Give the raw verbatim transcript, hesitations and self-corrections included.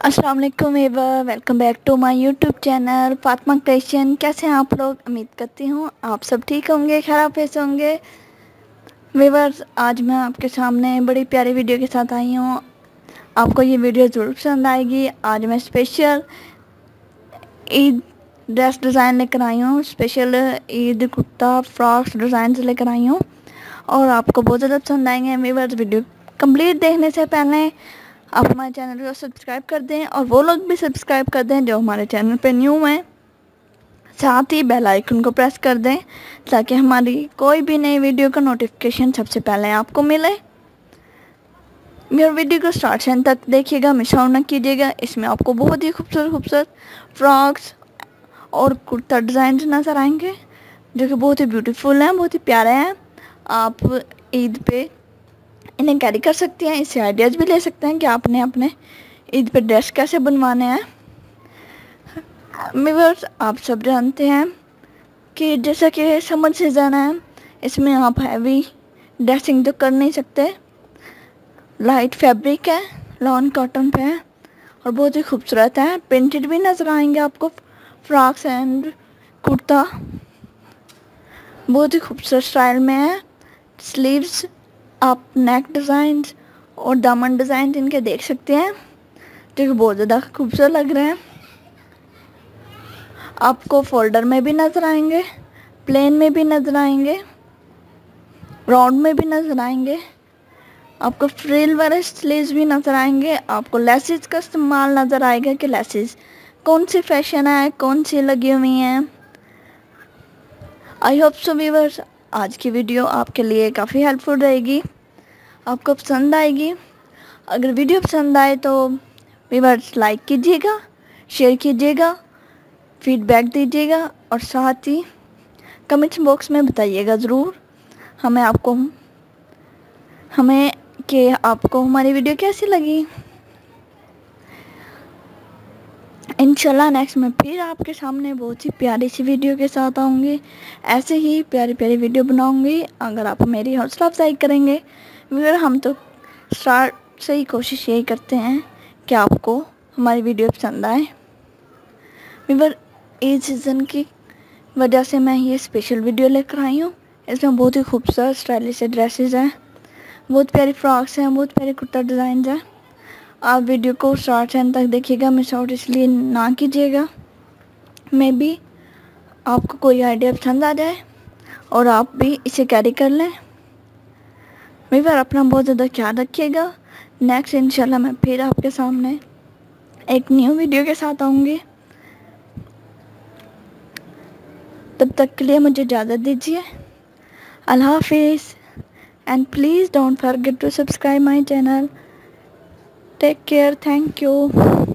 अस्सलाम वालेकुम ever, welcome back to my YouTube channel Fatima creation. कैसे हैं आप लोग? उम्मीद करती हूँ आप सब ठीक होंगे, खराब पैसे होंगे। वीवर्स, आज मैं आपके सामने बड़ी प्यारी वीडियो के साथ आई हूँ। आपको ये वीडियो ज़रूर पसंद आएगी। आज मैं स्पेशल ईद ड्रेस डिज़ाइन लेकर आई हूँ, special Eid kurta frocks design लेकर आई हूँ और आपको बहुत ज़्यादा पसंद आएंगे। वीवर्स, वीडियो कंप्लीट देखने से पहले आप हमारे चैनल को सब्सक्राइब कर दें और वो लोग भी सब्सक्राइब कर दें जो हमारे चैनल पे न्यू हैं। साथ ही बेल आइकन को प्रेस कर दें ताकि हमारी कोई भी नई वीडियो का नोटिफिकेशन सबसे पहले आपको मिले। मेरे वीडियो को स्टार्ट से एंड तक देखिएगा, मिस आउट ना कीजिएगा। इसमें आपको बहुत ही खूबसूरत खूबसूरत फ्रॉक्स और कुर्ता डिज़ाइन नज़र आएंगे जो कि बहुत ही ब्यूटीफुल हैं, बहुत ही प्यारे हैं। आप ईद पे इन्हें कैरी कर सकती हैं, इससे आइडियाज़ भी ले सकते हैं कि आपने अपने ईद पे ड्रेस कैसे बनवाने हैं। व्यूअर्स, आप सब जानते हैं कि जैसा कि समर सीज़न है, इसमें आप हैवी ड्रेसिंग तो कर नहीं सकते। लाइट फैब्रिक है, लॉन कॉटन पे है और बहुत ही खूबसूरत है। प्रिंटेड भी नज़र आएंगे आपको फ्रॉक्स एंड कुर्ता, बहुत ही खूबसूरत स्टाइल में है। स्लीव्स आप नेक डिज़ाइन और दामन डिज़ाइन इनके देख सकते हैं जो कि बहुत ज़्यादा खूबसूरत लग रहे हैं। आपको फोल्डर में भी नज़र आएंगे, प्लेन में भी नज़र आएंगे, राउंड में भी नज़र आएंगे। आपको फ्रिल वाले स्लीव्स भी नज़र आएंगे। आपको लेसेस का इस्तेमाल नज़र आएगा कि लेसेस कौन सी फैशन है, कौन सी लगी हुई हैं। आई होप सो व्यूअर्स, आज की वीडियो आपके लिए काफ़ी हेल्पफुल रहेगी, आपको पसंद आएगी। अगर वीडियो पसंद आए तो व्यूअर्स लाइक कीजिएगा, शेयर कीजिएगा, फीडबैक दीजिएगा और साथ ही कमेंट्स बॉक्स में बताइएगा ज़रूर हमें आपको हमें कि आपको हमारी वीडियो कैसी लगी। इंशाल्लाह नेक्स्ट में फिर आपके सामने बहुत ही प्यारी सी वीडियो के साथ आऊँगी। ऐसे ही प्यारी प्यारी वीडियो बनाऊँगी अगर आप मेरी हौसला अफजाई करेंगे। व्यूअर, हम तो स्टार्ट से ही कोशिश यही करते हैं कि आपको हमारी वीडियो पसंद आए। व्यूअर, ईद सीज़न की वजह से मैं ये स्पेशल वीडियो लेकर आई हूँ। इसमें बहुत ही खूबसूरत स्टाइलिश ड्रेसेस हैं, बहुत प्यारी फ्रॉक्स हैं, बहुत प्यारे कुर्ता डिज़ाइन हैं। आप वीडियो को स्टार्ट से एंड तक देखिएगा, मिस आउट इसलिए ना कीजिएगा। मे बी आपको कोई आइडिया पसंद आ जाए और आप भी इसे कैरी कर लें। व्यूअर, अपना बहुत ज़्यादा ख्याल रखिएगा। नेक्स्ट इंशाल्लाह मैं फिर आपके सामने एक न्यू वीडियो के साथ आऊँगी। तब तक के लिए मुझे इजाज़त दीजिए। अल्लाह हाफिज़ and please don't forget to subscribe my channel. Take care, thank you.